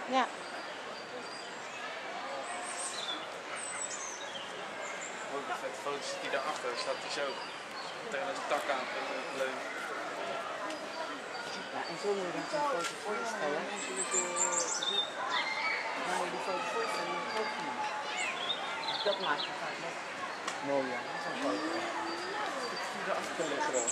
Ja. Ook een vette foto zit hij daarachter, staat hij zo tegen een tak aan leun. Ja, en zo moet je dan zo'n foto voorstellen. Dan zie je dan moet je die foto voorstellen in het groot gemaakt. Dat maakt het vaak nog mooier, zo'n foto. Ik zie de achter liggen dan.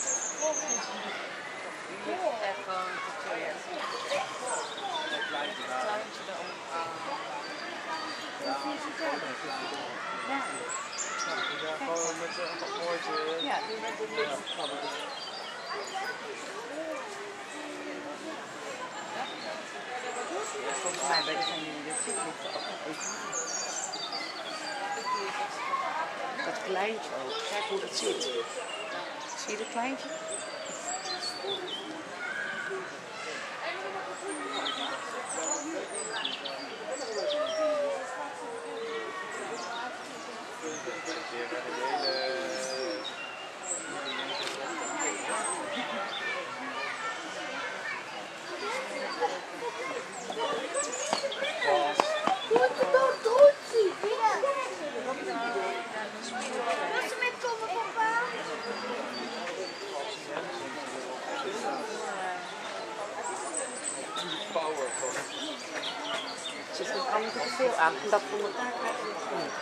Die ligt echt gewoon te tweeën. Dat kleintje daar. Kleintje erop. Ja, Ja. ja, gewoon met een akkoordje. Ja, die met de luchtkrabben. Volgens mij bij degene die er zit, ligt er ook nog even. Dat kleintje ook. Kijk hoe dat zit. Zie je dat kleintje? Er zit er allemaal te veel aan. En dat voor elkaar krijg je niet genoeg.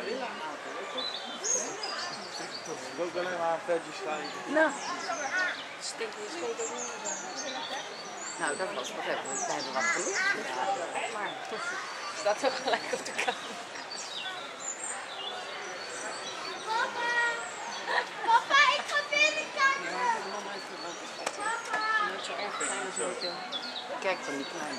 Ik wil ook alleen maar vetjes schrijven. Nou, stinkt je scheet ook niet. Nou, dat was nog even, want wij hebben wat gelicht. Ja, maar het staat zo gelijk op de kamer. Papa, ik ga binnenkijken. Ja, ik heb nog nooit gelopen. Nooit zo erg klein als nooit. Kijk dan die kleine.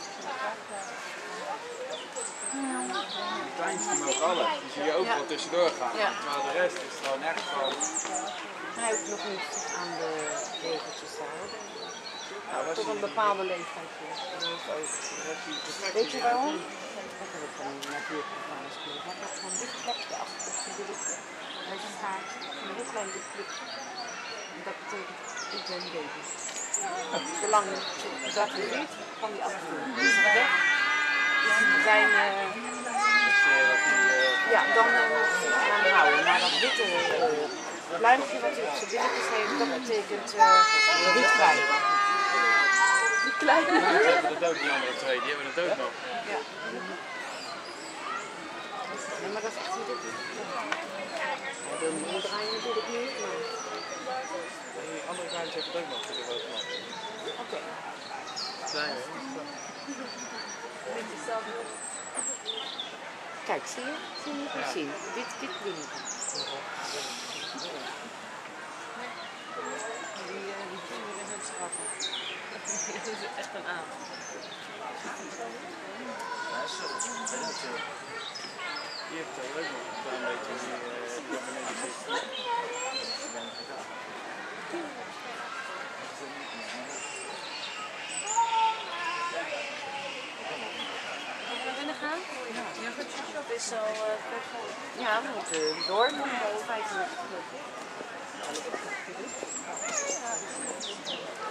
Die kleinste mogen alle. Die zie je ook wel tussendoor gaan. Ja. Maar de rest is gewoon echt van. Hij hoeft nog niet zich aan de regeltjes te houden. Nou, tot een bepaalde leeftijd. Weet je waarom? Dat heb ik van die natuurprogramma's geleerd. Hij heeft gewoon dit plekje achter op zijn billen. Hij zijn haart, een heel klein dit plekje. En dat betekent, ik ben baby. Zolang je dat je ziet, kan die afdoen. Dus weg. Zijn, ja, dan moet je aan houden. Maar dat witte pluimpje wat hij op zijn billetjes heeft, dat betekent niet vrij. Die kleine. Ja, die hebben het ook, die andere twee, die hebben het ook nog. Ja. Nee, maar dat is echt niet dit. Ja, de omdraaien natuurlijk niet, maar... Die andere kleintjes hebben het ook nog, die hebben het ook nog. Oké. Klein, hè? Kijk, zie je? Zie je niet zien? Dit ding. Die kinderen is ook schattig. Dat is echt een aap. Ja, zo. Die heeft er ook nog een klein beetje die beneden zit. Het is zo ja, we moeten door. 5 minuten.